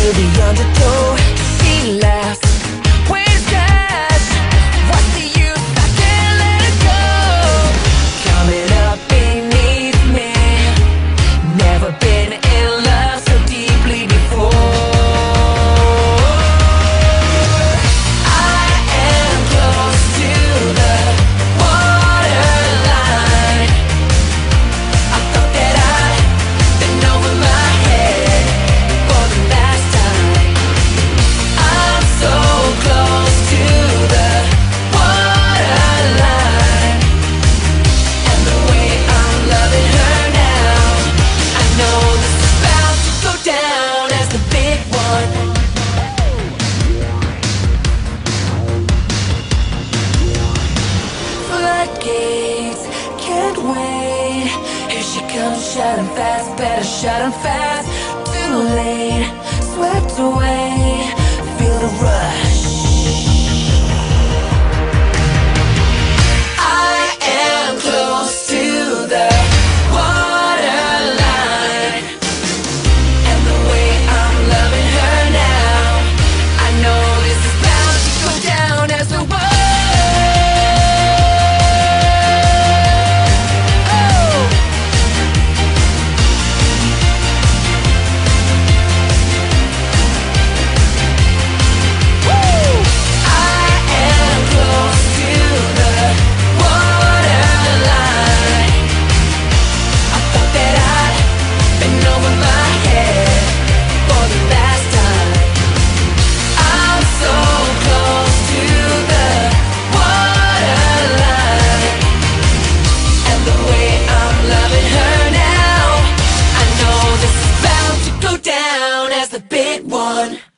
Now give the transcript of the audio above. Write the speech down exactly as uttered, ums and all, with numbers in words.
to the undertow. She laughs, waves that. What's the use? I can't let it go. Coming up beneath me. Never been in love so deeply before. I am close to the waterline. I thought that I'd been over my head for the last time. I'm so close to the waterline, and the way I'm loving her now, I know this is about to go down as the big one. Floodgates, can't wait. Here she comes, shutting fast, better shut 'em fast. Too late, swept away, feel the rush. I am close to the waterline, and the way I'm loving her now, I know this is bound to go down as the one. The big one.